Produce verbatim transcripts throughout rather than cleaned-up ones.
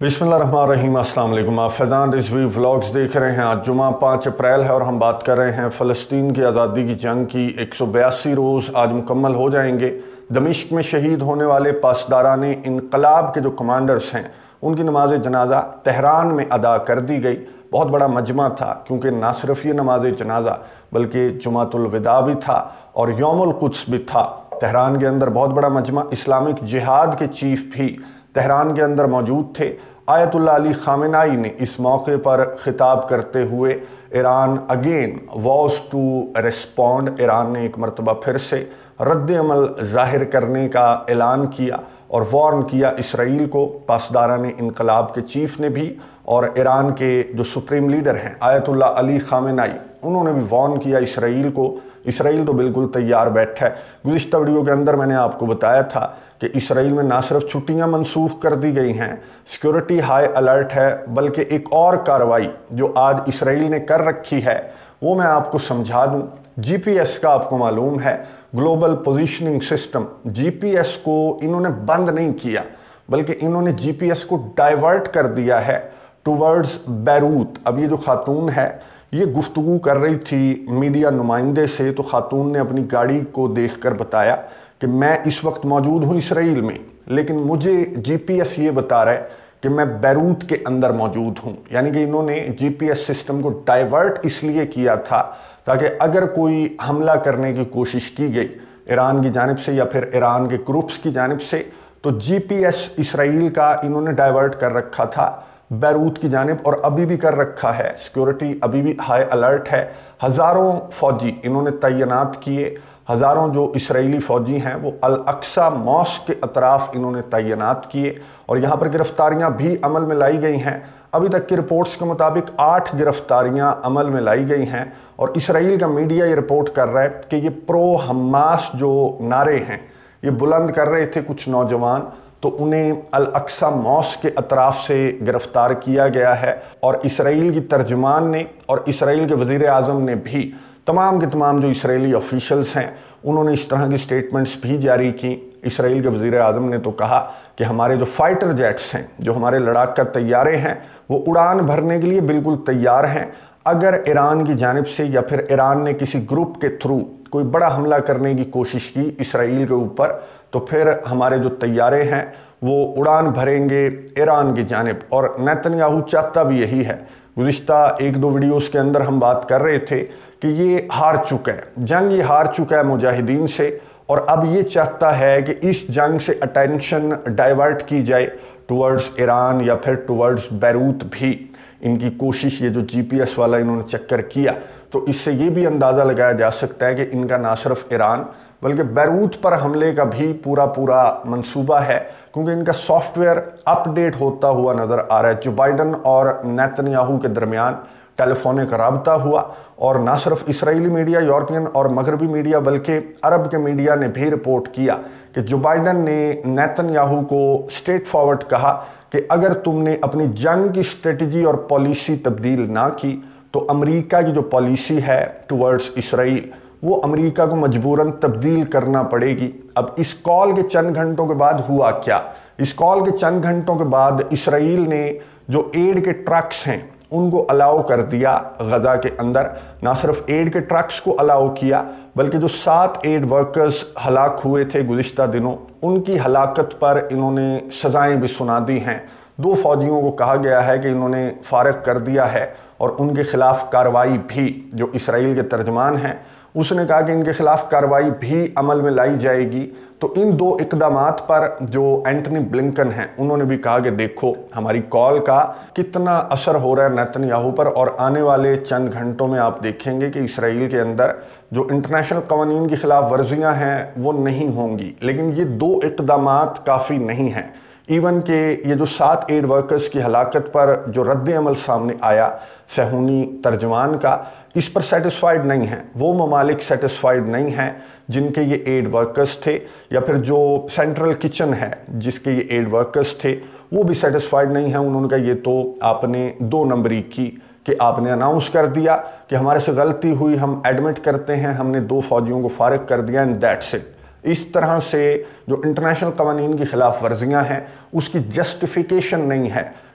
बिस्मिल्लाहिर्रहमानिर्रहीम, अस्सलाम वालेकुम। आप फैज़ान रिजवी व्लॉग्स देख रहे हैं। आज जुमा पाँच अप्रैल है और हम बात कर रहे हैं फ़लस्तीन की आज़ादी की जंग की। एक सौ बयासी रोज़ आज मुकम्मल हो जाएंगे। दमिश्क में शहीद होने वाले पासदाराने इनकलाब के जो कमांडर्स हैं उनकी नमाज जनाजा तेहरान में अदा कर दी गई। बहुत बड़ा मजमा था, क्योंकि ना सिर्फ ये नमाज जनाजा बल्कि जुमातुल विदा भी था और यौमुल कुद्स भी था। तेहरान के अंदर बहुत बड़ा मजमा, इस्लामिक जिहाद के चीफ भी तेहरान के अंदर मौजूद थे। आयतुल्लाह अली खामेनाई ने इस मौके पर खिताब करते हुए Iran again was to respond, Iran ने एक मरतबा फिर से रद्द अमल ज़ाहिर करने का ऐलान किया और वार्न किया इसराइल को। पासदाराने इनकलाब के चीफ ने भी और ईरान के जो सुप्रीम लीडर हैं आयतुल्लाह अली खामेनाई, उन्होंने भी वार्न किया इसराइल को। इसराइल तो बिल्कुल तैयार बैठा है। गुज़िश्ता वीडियो के अंदर मैंने आपको बताया था कि इसराइल में ना सिर्फ छुट्टियां मनसूख कर दी गई हैं, सिक्योरिटी हाई अलर्ट है, बल्कि एक और कार्रवाई जो आज इसराइल ने कर रखी है वो मैं आपको समझा दूं। जीपीएस का आपको मालूम है, ग्लोबल पोजीशनिंग सिस्टम, जीपीएस को इन्होंने बंद नहीं किया बल्कि इन्होंने जीपीएस को डाइवर्ट कर दिया है टुवर्ड्स बैरूत। अब ये जो खातून है ये गुफ्तगू कर रही थी मीडिया नुमाइंदे से, तो खातून ने अपनी गाड़ी को देखकर बताया कि मैं इस वक्त मौजूद हूँ इसराइल में, लेकिन मुझे जीपीएस ये बता रहा है कि मैं बैरूत के अंदर मौजूद हूँ। यानी कि इन्होंने जीपीएस सिस्टम को डाइवर्ट इसलिए किया था ताकि अगर कोई हमला करने की कोशिश की गई ईरान की जानिब से या फिर ईरान के ग्रुप्स की जानिब से, तो जीपीएस इसराइल का इन्होंने डाइवर्ट कर रखा था बैरूत की जानिब, और अभी भी कर रखा है। सिक्योरिटी अभी भी हाई अलर्ट है। हज़ारों फौजी इन्होंने तैनात किए, हज़ारों जो इसराइली फ़ौजी हैं वो अल अक्सा मॉस्क के अतराफ़ इन्होंने तैनात किए और यहाँ पर गिरफ्तारियाँ भी अमल में लाई गई हैं। अभी तक की रिपोर्ट्स के मुताबिक आठ गिरफ्तारियाँ अमल में लाई गई हैं और इसराइल का मीडिया ये रिपोर्ट कर रहा है कि ये प्रो हमास जो नारे हैं ये बुलंद कर रहे थे कुछ नौजवान, तो उन्हें अल अक्सा मॉस्क के अतराफ़ से गिरफ़्तार किया गया है। और इसराइल की तर्जुमान ने और इसराइल के वज़ीर आज़म ने भी तमाम के तमाम जो इसराइली ऑफिशल्स हैं उन्होंने इस तरह की स्टेटमेंट्स भी जारी की। इसराइल के वज़ीर आज़म ने तो कहा कि हमारे जो फाइटर जेट्स हैं, जो हमारे लड़ाका तैयारे हैं, वो उड़ान भरने के लिए बिल्कुल तैयार हैं। अगर ईरान की जानिब से या फिर ईरान ने किसी ग्रुप के थ्रू कोई बड़ा हमला करने की कोशिश की इसराइल के ऊपर, तो फिर हमारे जो तैयारे हैं वो उड़ान भरेंगे ईरान की जानिब। और नेतन्याहू चाहता भी यही है। गुज़िश्ता एक दो वीडियोस के अंदर हम बात कर रहे थे कि ये हार चुका है, जंग ये हार चुका है मुजाहिदीन से, और अब ये चाहता है कि इस जंग से अटेंशन डाइवर्ट की जाए टुवर्ड्स ईरान या फिर टुवर्ड्स बैरूत भी। इनकी कोशिश ये जो जीपीएस वाला इन्होंने चक्कर किया, तो इससे ये भी अंदाज़ा लगाया जा सकता है कि इनका ना सिर्फ ईरान बल्कि बैरूत पर हमले का भी पूरा पूरा मंसूबा है, क्योंकि इनका सॉफ्टवेयर अपडेट होता हुआ नज़र आ रहा है। जो बाइडन और नेतन्याहू के दरमियान टेलीफोनिक रब्ता हुआ और ना सिर्फ इसराइली मीडिया, यूरोपियन और मगरबी मीडिया बल्कि अरब के मीडिया ने भी रिपोर्ट किया कि जो बाइडन ने नेतन्याहू को स्ट्रेट फॉरवर्ड कहा कि अगर तुमने अपनी जंग की स्ट्रेटजी और पॉलिसी तब्दील ना की तो अमेरिका की जो पॉलिसी है टुवर्ड्स इसराइल वो अमेरिका को मजबूरन तब्दील करना पड़ेगी। अब इस कॉल के चंद घंटों के बाद हुआ क्या? इस कॉल के चंद घंटों के बाद इसराइल ने जो एड के ट्रक्स हैं उनको अलाउ कर दिया गज़ा के अंदर। ना सिर्फ एड के ट्रक्स को अलाउ किया बल्कि जो सात एड वर्कर्स हलाक हुए थे गुज़िश्ता दिनों, उनकी हलाकत पर इन्होंने सज़ाएं भी सुना दी हैं। दो फौजियों को कहा गया है कि इन्होंने फारग कर दिया है और उनके खिलाफ कार्रवाई भी, जो इसराइल के तर्जमान हैं उसने कहा कि इनके खिलाफ कार्रवाई भी अमल में लाई जाएगी। तो इन दो इकदामात पर जो एंटनी ब्लिंकन हैं उन्होंने भी कहा कि देखो हमारी कॉल का कितना असर हो रहा है नेतन्याहू पर, और आने वाले चंद घंटों में आप देखेंगे कि इसराइल के अंदर जो इंटरनेशनल कवानीन की खिलाफ वर्जियाँ हैं वो नहीं होंगी। लेकिन ये दो इकदामात काफ़ी नहीं हैं। इवन के ये जो सात एड वर्कर्स की हलाकत पर जो रद्द अमल सामने आया सहूनी तर्जमान का, इस पर सेटिस्फाइड नहीं हैं वो ममालिक, सेटिस्फाइड नहीं हैं जिनके ये एड वर्कर्स थे, या फिर जो सेंट्रल किचन है जिसके ये एड वर्कर्स थे वो भी सेटिस्फाइड नहीं हैं। उन्होंने कहा ये तो आपने दो नंबरी की कि आपने अनाउंस कर दिया कि हमारे से गलती हुई, हम एडमिट करते हैं, हमने दो फौजियों को फारिग कर दिया एंड दैट्स इट। इस तरह से जो इंटरनेशनल कवानीन की खिलाफ वर्जियाँ हैं उसकी जस्टिफिकेशन नहीं है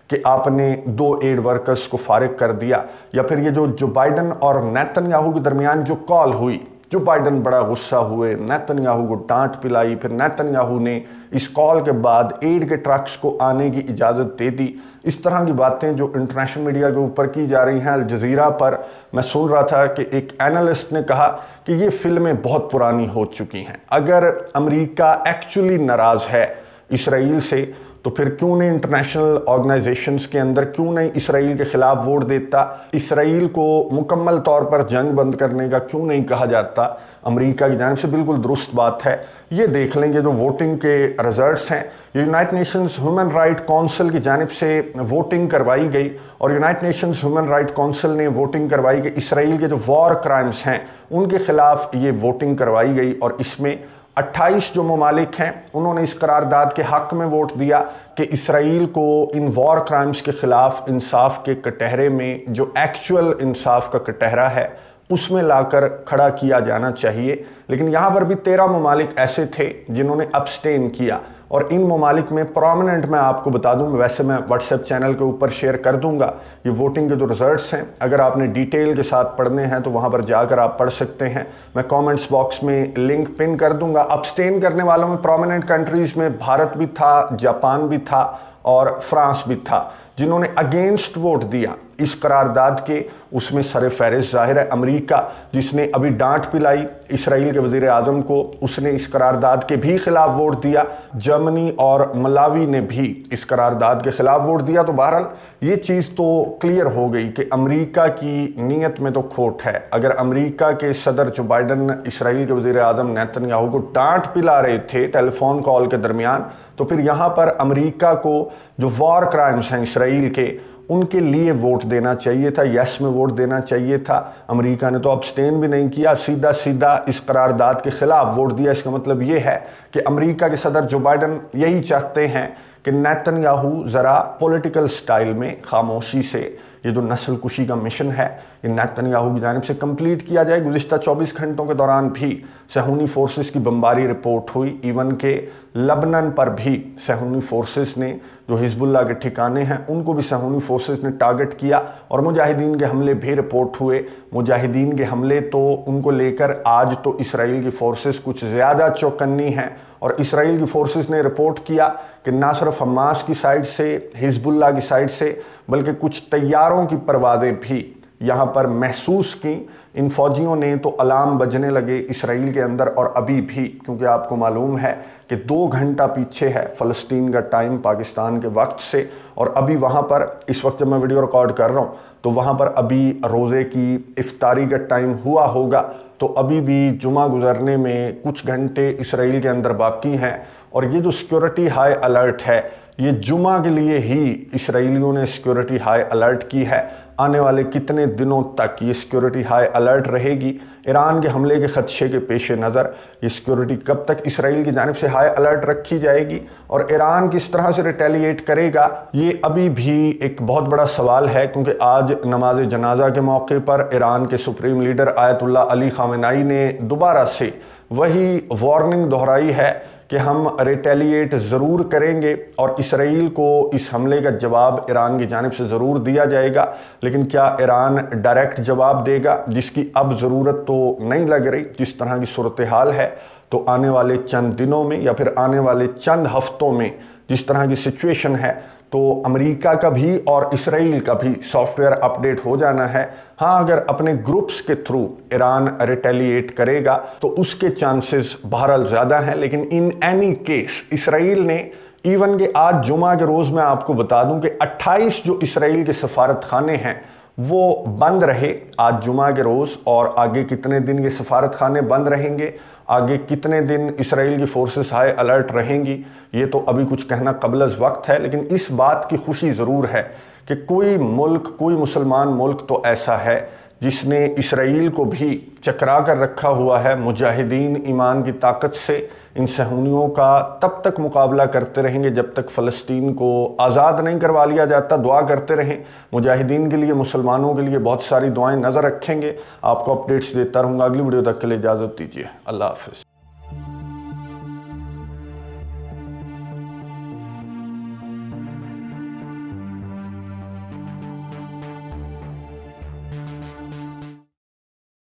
کہ آپ نے دو ایڈ ورکرز کو فارغ کر دیا، یا پھر یہ جو جو بائیڈن اور نیتن یاہو کے درمیان جو کال ہوئی، جو بائیڈن بڑا غصہ ہوئے، نیتن یاہو کو ڈانٹ پلائی، پھر نیتن یاہو نے اس کال کے بعد ایڈ کے ٹرکس کو آنے کی اجازت دے دی۔ اس طرح کی باتیں جو انٹرنیشنل میڈیا کے اوپر کی جا رہی ہیں۔ الجزیرہ پر میں سن رہا تھا کہ ایک اینالسٹ نے کہا کہ یہ فلمیں بہت پرانی ہو چکی ہیں، اگر امریکہ ایکچولی ناراض ہے اسرائیل سے تو پھر کیوں نہیں انٹرنیشنل آرگنائزیشنز کے اندر کیوں نہیں اسرائیل کے خلاف ووٹ دیتا، اسرائیل کو مکمل طور پر جنگ بند کرنے کا کیوں نہیں کہا جاتا امریکہ کی جانب سے۔ بالکل درست بات ہے۔ یہ دیکھ لیں گے جو ووٹنگ کے رزلٹس ہیں، United Nations human right council کی جانب سے ووٹنگ کروائی گئی، اور United Nations human right council نے ووٹنگ کروائی کہ اسرائیل کے جو وار کرائمز ہیں ان کے خلاف یہ ووٹنگ کروائی گئی، اور اس میں اٹھائیس جو ممالک ہیں انہوں نے اس قرارداد کے حق میں ووٹ دیا کہ اسرائیل کو ان وار کرائمز کے خلاف انصاف کے کٹہرے میں، جو ایکچول انصاف کا کٹہرہ ہے، اس میں لا کر کھڑا کیا جانا چاہیے۔ لیکن یہاں پر بھی تیرہ ممالک ایسے تھے جنہوں نے ابسٹین کیا، اور ان ممالک میں پرومیننٹ میں آپ کو بتا دوں، ویسے میں واٹس ایپ چینل کے اوپر شیئر کر دوں گا یہ ووٹنگ کے جو رزلٹس ہیں، اگر آپ نے ڈیٹیل کے ساتھ پڑھنے ہیں تو وہاں پر جا کر آپ پڑھ سکتے ہیں۔ میں کامنٹس باکس میں لنک پن کر دوں گا۔ ابسٹین کرنے والوں میں پرومیننٹ کنٹریز میں بھارت بھی تھا، جاپان بھی تھا اور فرانس بھی تھا، جنہوں نے اگینسٹ ووٹ دیا اس قرارداد کے۔ اس میں سر فہرست ظاہر ہے امریکہ، جس نے ابھی ڈانٹ پلائی اسرائیل کے وزیر اعظم کو، اس نے اس قرارداد کے بھی خلاف ووٹ دیا۔ جرمنی اور ملاوی نے بھی اس قرارداد کے خلاف ووٹ دیا۔ تو بہرحال یہ چیز تو کلیئر ہو گئی کہ امریکہ کی نیت میں تو کھوٹ ہے۔ اگر امریکہ کے صدر جو بائیڈن اسرائیل کے وزیر اعظم نیتن یاہو کو ڈانٹ پلا رہے تھے ٹیلی فون کال کے درمیان، تو پھر یہاں پر امریکہ کو جو وار کرائمز ہیں اسرائیل کے، ان کے لیے ووٹ دینا چاہیے تھا، یس میں ووٹ دینا چاہیے تھا۔ امریکہ نے تو ابسٹین بھی نہیں کیا، سیدھا سیدھا اس قرارداد کے خلاف ووٹ دیا۔ اس کا مطلب یہ ہے کہ امریکہ کے صدر جو بائیڈن یہی چاہتے ہیں کہ نیتن یاہو ذرا پولیٹیکل سٹائل میں خاموشی سے یہ جو نسل کشی کا مشن ہے یہ نیتن یاہو کی جانب سے کمپلیٹ کیا جائے۔ گزشتہ چوبیس گھنٹوں کے دوران بھی صہیونی فورسز کی بمباری رپورٹ ہوئی، ایون کہ لبنان پر بھی صہیونی فورسز نے جو حزب اللہ کے ٹھکانے ہیں ان کو بھی صہیونی فورسز نے ٹارگٹ کیا، اور مجاہدین کے حملے بھی رپورٹ ہوئے۔ مجاہدین کے حملے تو ان کو لے کر آج تو اسرائیل کی فورسز کچھ زیادہ چوکنی ہیں، اور اسرائیل کی فورسز نے رپورٹ کیا کہ نہ صرف حماس کی سائٹ سے، حزب اللہ کی سائٹ سے، بلکہ کچھ طیاروں کی پروازیں بھی یہاں پر محسوس کی۔ ان فوجیوں نے تو الارم بجنے لگے اسرائیل کے اندر، اور ابھی بھی، کیونکہ آپ کو معلوم ہے کہ دو گھنٹہ پیچھے ہے فلسطین کا ٹائم پاکستان کے وقت سے، اور ابھی وہاں پر اس وقت جب میں ویڈیو ریکارڈ کر رہا ہوں تو وہاں پر ابھی روزے کی افطاری کا ٹائم ہوا ہوگا، تو ابھی بھی جمعہ گزرنے میں کچھ گھنٹے اسرائیل کے اندر باقی ہیں۔ اور یہ جو سیکیورٹی ہائی الرٹ ہے، یہ جمعہ کے لیے ہی اسرائیلیوں نے سیکیورٹی ہائی الرٹ کی ہے۔ آنے والے کتنے دنوں تک یہ سیکیورٹی ہائی الرٹ رہے گی؟ ایران کے حملے کے خدشے کے پیش نظر یہ سیکیورٹی کب تک اسرائیل کی جانب سے ہائی الرٹ رکھی جائے گی، اور ایران کس طرح سے ریٹیلیٹ کرے گا؟ یہ ابھی بھی ایک بہت بڑا سوال ہے، کیونکہ آج نماز جنازہ کے موقع پر ایران کے سپریم لیڈر آیت اللہ علی خامنائی نے دوبارہ سے وہی وارننگ دہرائی ہے کہ ہم ریٹیلیٹ ضرور کریں گے، اور اسرائیل کو اس حملے کا جواب ایران کی جانب سے ضرور دیا جائے گا۔ لیکن کیا ایران ڈائریکٹ جواب دے گا، جس کی اب ضرورت تو نہیں لگ رہی جس طرح کی صورتحال ہے؟ تو آنے والے چند دنوں میں یا پھر آنے والے چند ہفتوں میں جس طرح کی سچویشن ہے، تو امریکہ کا بھی اور اسرائیل کا بھی سافٹ ویئر اپڈیٹ ہو جانا ہے۔ ہاں، اگر اپنے گروپس کے تھرو ایران ریٹیلیٹ کرے گا تو اس کے چانسز بہرحال زیادہ ہیں، لیکن ان اینی کیس اسرائیل نے ایون کہ آج جمعہ کے روز میں آپ کو بتا دوں کہ اٹھائیس جو اسرائیل کے سفارت خانے ہیں وہ بند رہے آج جمعہ کے روز، اور آگے کتنے دن یہ سفارت خانے بند رہیں گے، آگے کتنے دن اسرائیل کی فورسز ہائی الرٹ رہیں گی، یہ تو ابھی کچھ کہنا قبل از وقت ہے۔ لیکن اس بات کی خوشی ضرور ہے کہ کوئی ملک، کوئی مسلمان ملک تو ایسا ہے جس نے اسرائیل کو بھی چکرا کر رکھا ہوا ہے۔ مجاہدین ایمان کی طاقت سے ان صہیونیوں کا تب تک مقابلہ کرتے رہیں گے جب تک فلسطین کو آزاد نہیں کروا لیا جاتا۔ دعا کرتے رہیں مجاہدین کے لیے، مسلمانوں کے لیے بہت ساری دعائیں نظر رکھیں گے۔ آپ کو اپڈیٹس دیتا رہوں گا۔ اگلی ویڈیو تک کے لیے اجازت دیجیے، اللہ حافظ۔